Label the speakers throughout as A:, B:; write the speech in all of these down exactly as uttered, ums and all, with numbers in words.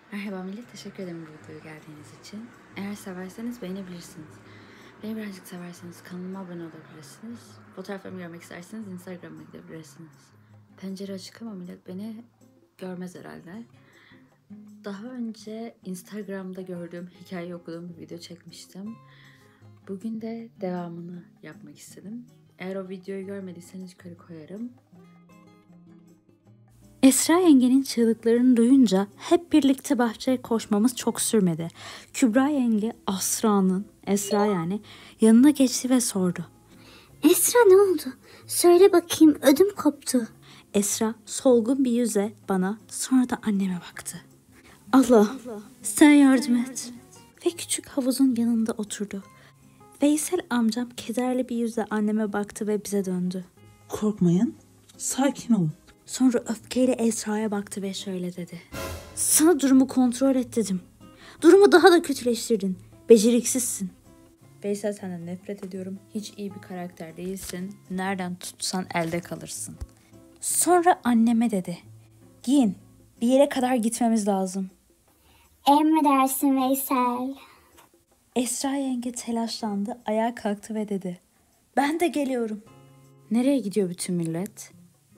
A: Merhaba millet, teşekkür ederim bu videoya geldiğiniz için. Eğer severseniz beğenebilirsiniz. Beni birazcık severseniz kanalıma abone olabilirsiniz. Fotoğraflarımı görmek isterseniz Instagram'a gidebilirsiniz. Pencere açık ama millet beni görmez herhalde. Daha önce Instagram'da gördüğüm, hikaye okuduğum bir video çekmiştim. Bugün de devamını yapmak istedim. Eğer o videoyu görmediyseniz yukarı koyarım.
B: Esra yengenin çığlıklarını duyunca hep birlikte bahçeye koşmamız çok sürmedi. Kübra yenge Asra'nın, Esra yani, yanına geçti ve sordu.
C: Esra ne oldu? Söyle bakayım, ödüm koptu.
B: Esra solgun bir yüze bana, sonra da anneme baktı. Allah, sen yardım et. Ve küçük havuzun yanında oturdu. Veysel amcam kederli bir yüzle anneme baktı ve bize döndü.
D: Korkmayın, sakin olun.
B: Sonra öfkeyle Esra'ya baktı ve şöyle dedi. Sana durumu kontrol et dedim. Durumu daha da kötüleştirdin. Beceriksizsin.
A: Veysel, senden nefret ediyorum. Hiç iyi bir karakter değilsin. Nereden tutsan elde kalırsın.
B: Sonra anneme dedi. Giyin. Bir yere kadar gitmemiz lazım.
C: Emredersin Veysel.
B: Esra yenge telaşlandı, ayağa kalktı ve dedi. Ben de geliyorum.
A: Nereye gidiyor bütün millet?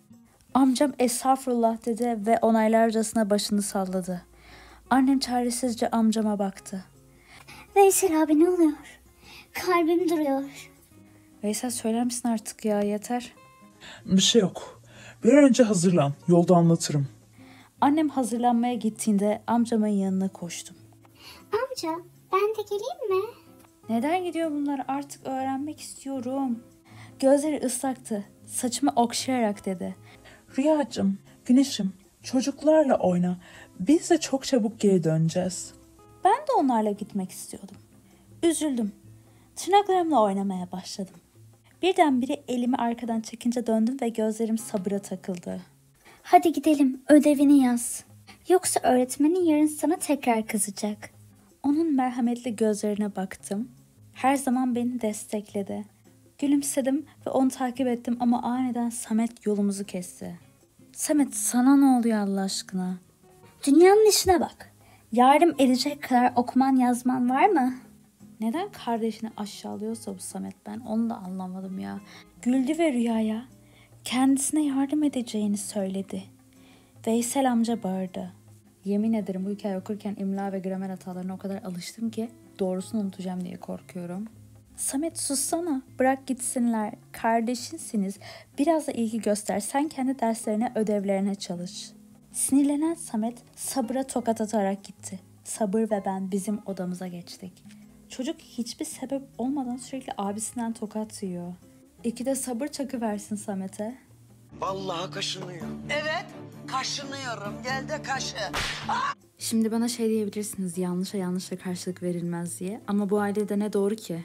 B: Amcam estağfurullah dedi ve onaylarcasına başını salladı. Annem çaresizce amcama baktı.
C: Veysel abi ne oluyor? Kalbim duruyor.
A: Veysel, söyler misin artık ya, yeter.
D: Bir şey yok. Bir an önce hazırlan, yolda anlatırım.
B: Annem hazırlanmaya gittiğinde amcamın yanına koştum.
C: Amca ben de geleyim mi?
B: Neden gidiyor bunlar, artık öğrenmek istiyorum. Gözleri ıslaktı, saçımı okşayarak dedi.
D: Rüyacığım, güneşim, çocuklarla oyna. Biz de çok çabuk geri döneceğiz.
B: Ben de onlarla gitmek istiyordum. Üzüldüm. Tırnaklarımla oynamaya başladım. Birdenbire elimi arkadan çekince döndüm ve gözlerim sabıra takıldı.
C: Hadi gidelim, ödevini yaz. Yoksa öğretmenin yarın sana tekrar kızacak.
B: Onun merhametli gözlerine baktım. Her zaman beni destekledi. Gülümsedim ve onu takip ettim ama aniden Samet yolumuzu kesti. Samet, sana ne oluyor Allah aşkına?
C: Dünyanın işine bak. Yardım edecek kadar okuman yazman var mı?
B: Neden kardeşini aşağılıyorsa bu Samet, ben onu da anlamadım ya. Güldü ve Rüya'ya kendisine yardım edeceğini söyledi. Veysel amca bağırdı.
A: Yemin ederim bu hikaye okurken imla ve gramer hatalarına o kadar alıştım ki doğrusunu unutacağım diye korkuyorum.
B: Samet, sussana, bırak gitsinler, kardeşinsiniz, biraz da ilgi göster, sen kendi derslerine, ödevlerine çalış. Sinirlenen Samet Sabır'a tokat atarak gitti. Sabır ve ben bizim odamıza geçtik. Çocuk hiçbir sebep olmadan sürekli abisinden tokat yiyor. İki de sabır çakıversin Samet'e.
E: Vallahi kaşınıyor. Evet, kaşınıyorum. Gel de kaşı.
A: Şimdi bana şey diyebilirsiniz, yanlışa yanlışla karşılık verilmez diye. Ama bu ailede ne doğru ki?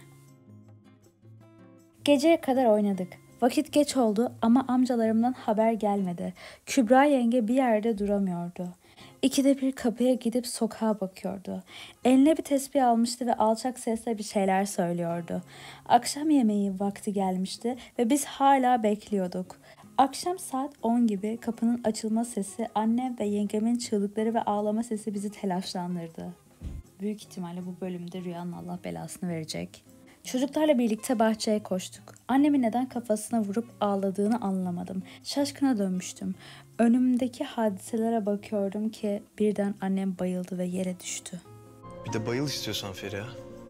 B: Geceye kadar oynadık. Vakit geç oldu ama amcalarımdan haber gelmedi. Kübra yenge bir yerde duramıyordu. İkide bir kapıya gidip sokağa bakıyordu. Eline bir tesbih almıştı ve alçak sesle bir şeyler söylüyordu. Akşam yemeği vakti gelmişti ve biz hala bekliyorduk. Akşam saat on gibi kapının açılma sesi, annem ve yengemin çığlıkları ve ağlama sesi bizi telaşlandırdı.
A: Büyük ihtimalle bu bölümde Rüya'nın Allah belasını verecek.
B: Çocuklarla birlikte bahçeye koştuk. Annemin neden kafasına vurup ağladığını anlamadım. Şaşkına dönmüştüm. Önümdeki hadiselere bakıyordum ki birden annem bayıldı ve yere düştü.
F: Bir de bayıl istiyorsan Feriha.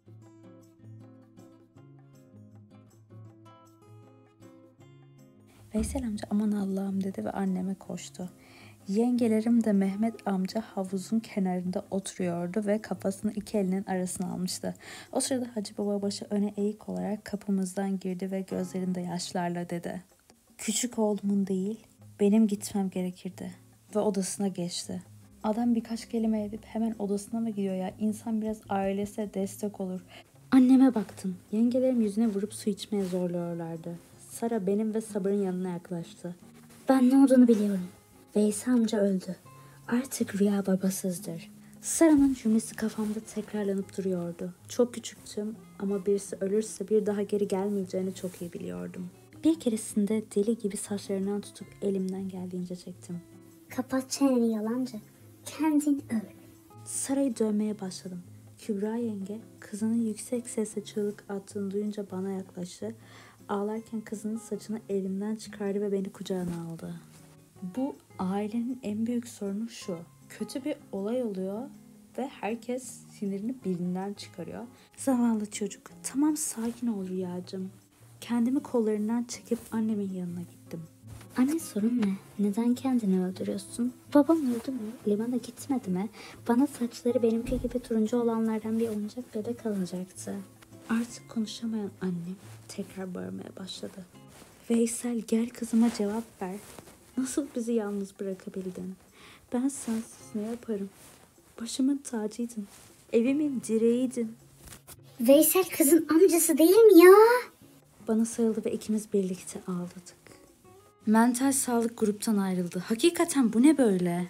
B: Veysel amca aman Allah'ım dedi ve anneme koştu. Yengelerim de Mehmet amca havuzun kenarında oturuyordu ve kafasını iki elinin arasına almıştı. O sırada Hacı Baba başı öne eğik olarak kapımızdan girdi ve gözlerinde yaşlarla dedi. Küçük oğlumun değil, benim gitmem gerekirdi ve odasına geçti. Adam birkaç kelime edip hemen odasına mı gidiyor ya? İnsan biraz ailesine destek olur. Anneme baktım. Yengelerim yüzüne vurup su içmeye zorluyorlardı. Sara benim ve Sabır'ın yanına yaklaştı.
C: Ben ne olduğunu biliyorum. Veysel amca öldü. Artık Rüya babasızdır.
B: Sara'nın cümlesi kafamda tekrarlanıp duruyordu. Çok küçüktüm ama birisi ölürse bir daha geri gelmeyeceğini çok iyi biliyordum. Bir keresinde deli gibi saçlarından tutup elimden geldiğince çektim.
C: Kapat çeneni yalancı. Kendin öl.
B: Sarayı dövmeye başladım. Kübra yenge kızının yüksek sesle çığlık attığını duyunca bana yaklaştı. Ağlarken kızının saçını elimden çıkardı ve beni kucağına aldı. Bu ailenin en büyük sorunu şu. Kötü bir olay oluyor ve herkes sinirini birinden çıkarıyor. Zavallı çocuk. Tamam, sakin ol Rüyacığım. Kendimi kollarından çekip annemin yanına gittim.
C: Anne, sorun ne? Neden kendini öldürüyorsun? Babam öldü mü? Limana gitmedi mi? Bana saçları benimki gibi turuncu olanlardan bir oyuncak bebek alacaktı.
B: Artık konuşamayan annem tekrar bağırmaya başladı. Veysel, gel kızıma cevap ver. Nasıl bizi yalnız bırakabildin? Ben sensiz ne yaparım? Başımın tacıydın. Evimin direğiydin.
C: Veysel kızın amcası değil mi ya?
B: Bana sarıldı ve ikimiz birlikte ağladık. Mental sağlık gruptan ayrıldı. Hakikaten bu ne böyle?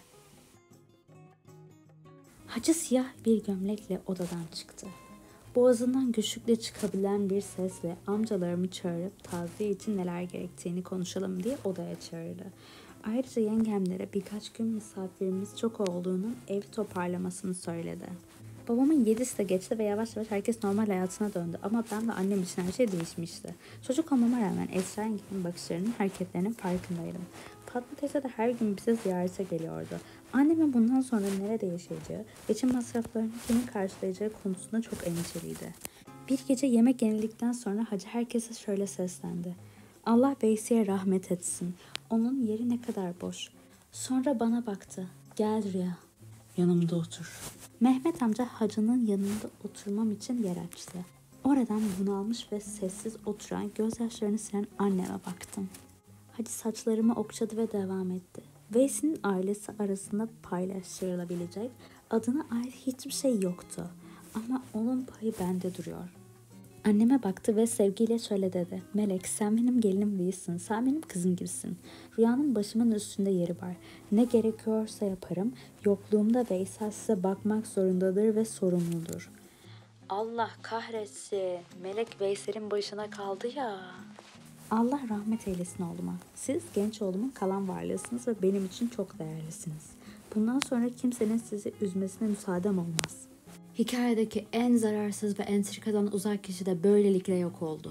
B: Hacı siyah bir gömlekle odadan çıktı. Boğazından güçlükle çıkabilen bir sesle amcalarımı çağırıp taziye için neler gerektiğini konuşalım diye odaya çağırdı. Ayrıca yengemlere birkaç gün misafirimiz çok olduğunun ev toparlamasını söyledi. Babamın yedisi de geçti ve yavaş yavaş herkes normal hayatına döndü. Ama ben ve annem için her şey değişmişti. Çocuk olmama rağmen Esra yengemin bakışlarının, hareketlerinin farkındaydım. Fatma teyze de her gün bize ziyarete geliyordu. Annemin bundan sonra nerede yaşayacağı, geçim masraflarını kimin karşılayacağı konusunda çok endişeliydi. Bir gece yemek yenildikten sonra hacı herkese şöyle seslendi. Allah Veysi'ye rahmet etsin. Onun yeri ne kadar boş. Sonra bana baktı. Gel Rüya. Yanımda otur. Mehmet amca hacının yanında oturmam için yer açtı. Oradan bunalmış ve sessiz oturan, gözyaşlarını silen anneme baktım. Hacı saçlarımı okşadı ve devam etti. Veysi'nin ailesi arasında paylaştırılabilecek adına ait hiçbir şey yoktu. Ama onun payı bende duruyor. Anneme baktı ve sevgiyle şöyle dedi. Melek, sen benim gelinim değilsin. Sen benim kızım gibisin. Rüyanın başımın üstünde yeri var. Ne gerekiyorsa yaparım. Yokluğumda Veysel size bakmak zorundadır ve sorumludur. Allah kahretsin. Melek Veysel'in başına kaldı ya. Allah rahmet eylesin oğluma. Siz genç oğlumun kalan varlığısınız ve benim için çok değerlisiniz. Bundan sonra kimsenin sizi üzmesine müsaadem olmaz. Hikayedeki en zararsız ve entrikadan uzak kişi de böylelikle yok oldu.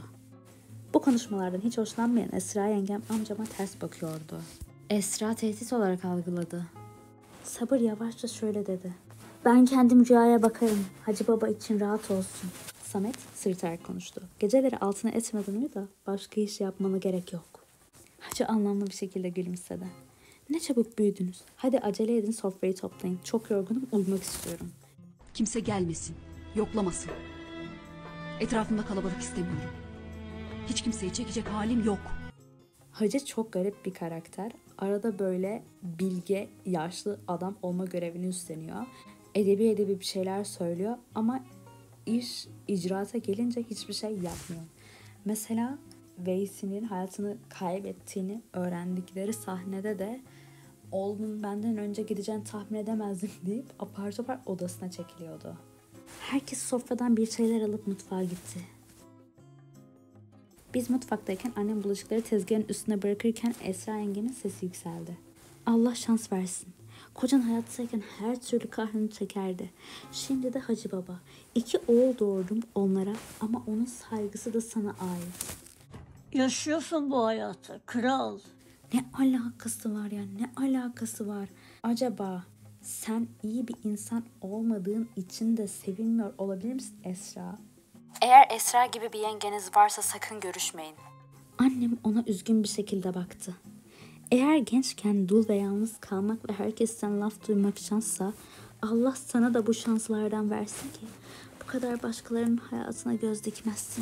B: Bu konuşmalardan hiç hoşlanmayan Esra yengem amcama ters bakıyordu. Esra tehdit olarak algıladı. Sabır yavaşça şöyle dedi.
C: Ben kendim Rüya'ya bakarım.
B: Hacı baba için rahat olsun. Samet sırıtarak konuştu. Geceleri altına etmeden uyu da başka iş yapmana gerek yok. Hacı anlamlı bir şekilde gülümsedi. Ne çabuk büyüdünüz. Hadi acele edin, sofrayı toplayın. Çok yorgunum, uyumak istiyorum.
G: Kimse gelmesin, yoklamasın. Etrafımda kalabalık istemiyorum. Hiç kimseyi çekecek halim yok.
B: Hacı çok garip bir karakter. Arada böyle bilge, yaşlı adam olma görevini üstleniyor. Edebi edebi bir şeyler söylüyor ama iş icraata gelince hiçbir şey yapmıyor. Mesela Veysi'nin hayatını kaybettiğini öğrendikleri sahnede de oğlum benden önce gideceğini tahmin edemezdim deyip apar topar odasına çekiliyordu. Herkes sofradan bir şeyler alıp mutfağa gitti. Biz mutfaktayken annem bulaşıkları tezgahın üstüne bırakırken Esra yengemin sesi yükseldi. Allah şans versin. Kocan hayattayken her türlü kahrını çekerdi. Şimdi de Hacı Baba. İki oğul doğurdum onlara ama onun saygısı da sana ait.
H: Yaşıyorsun bu hayatı kral.
B: Ne alakası var ya, ne alakası var? Acaba sen iyi bir insan olmadığın için de sevilmiyor olabilir misin Esra? Eğer Esra gibi bir yengeniz varsa sakın görüşmeyin. Annem ona üzgün bir şekilde baktı. Eğer gençken dul ve yalnız kalmak ve herkesten laf duymak şanssa, Allah sana da bu şanslardan versin ki bu kadar başkalarının hayatına göz dikmezsin.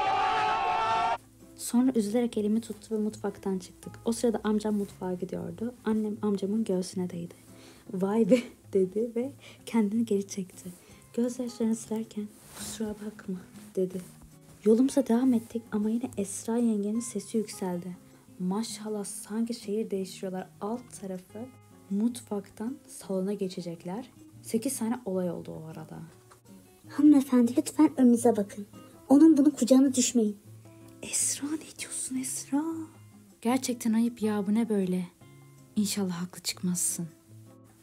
B: Sonra üzülerek elimi tuttu ve mutfaktan çıktık. O sırada amcam mutfağa gidiyordu. Annem amcamın göğsüne değdi. Vay be dedi ve kendini geri çekti. Gözyaşlarını silerken kusura bakma dedi. Yolumuza devam ettik ama yine Esra yengenin sesi yükseldi. Maşallah sanki şehir değiştiriyorlar. Alt tarafı mutfaktan salona geçecekler. Sekiz tane olay oldu o arada.
C: Hanımefendi lütfen önünüze bakın. Onun bunu kucağına düşmeyin.
B: Esra ne diyorsun Esra? Gerçekten ayıp ya, bu ne böyle? İnşallah haklı çıkmazsın.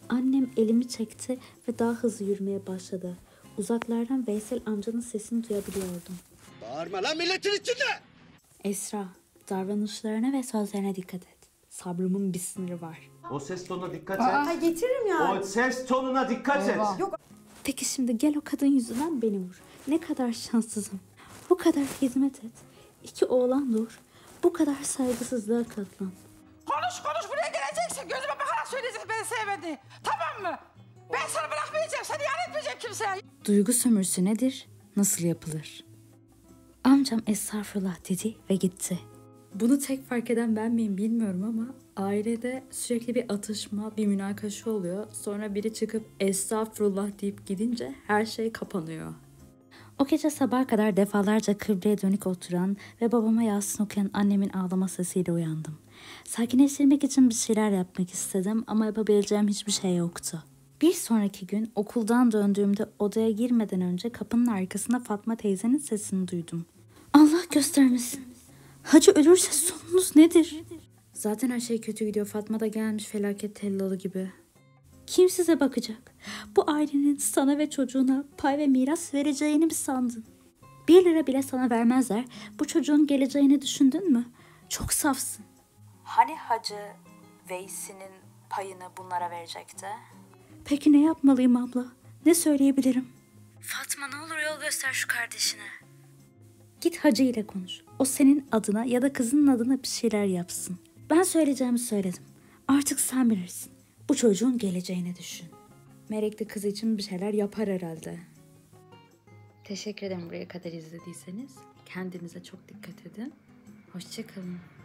C: Annem elimi çekti ve daha hızlı yürümeye başladı. Uzaklardan Veysel amcanın sesini duyabiliyordum.
I: Bağırma lan milletin içinde!
C: Esra, davranışlarına ve sözlerine dikkat et. Sabrımın bir sınırı var.
J: O ses tonuna dikkat et. Aa,
K: getiririm ya.
J: O ses tonuna dikkat et.
K: Yok.
C: Peki şimdi gel o kadın yüzünden beni vur. Ne kadar şanssızım. Bu kadar hizmet et. İki oğlan doğur. Bu kadar saygısızlığa katlan.
K: Konuş konuş buraya geleceksin. Gözüme bakarak söyleyeceksin beni sevmediğini. Tamam mı? Ben sana bırakmayacağım. Seni yan etmeyeceğim kimseye.
B: Duygu sömürüsü nedir? Nasıl yapılır?
C: Amcam estağfurullah dedi ve gitti.
B: Bunu tek fark eden ben miyim bilmiyorum ama ailede sürekli bir atışma, bir münakaşa oluyor. Sonra biri çıkıp estağfurullah deyip gidince her şey kapanıyor.
C: O gece sabaha kadar defalarca kıbleye dönük oturan ve babama Yasin okuyan annemin ağlama sesiyle uyandım. Sakinleştirmek için bir şeyler yapmak istedim ama yapabileceğim hiçbir şey yoktu. Bir sonraki gün okuldan döndüğümde odaya girmeden önce kapının arkasında Fatma teyzenin sesini duydum. Allah göstermesin. Hacı ölürse sonunuz nedir?
B: Zaten her şey kötü gidiyor. Fatma da gelmiş felaket tellalı gibi.
C: Kim size bakacak? Bu ailenin sana ve çocuğuna pay ve miras vereceğini mi sandın? Bir lira bile sana vermezler. Bu çocuğun geleceğini düşündün mü? Çok safsın.
B: Hani hacı Veysi'nin payını bunlara verecekti?
C: Peki ne yapmalıyım abla? Ne söyleyebilirim?
B: Fatma ne olur yol göster şu kardeşine.
C: Git hacı ile konuş. O senin adına ya da kızının adına bir şeyler yapsın. Ben söyleyeceğimi söyledim. Artık sen bilirsin. Bu çocuğun geleceğini düşün.
B: Melek kız için bir şeyler yapar herhalde.
A: Teşekkür ederim buraya kadar izlediyseniz. Kendinize çok dikkat edin. Hoşça kalın.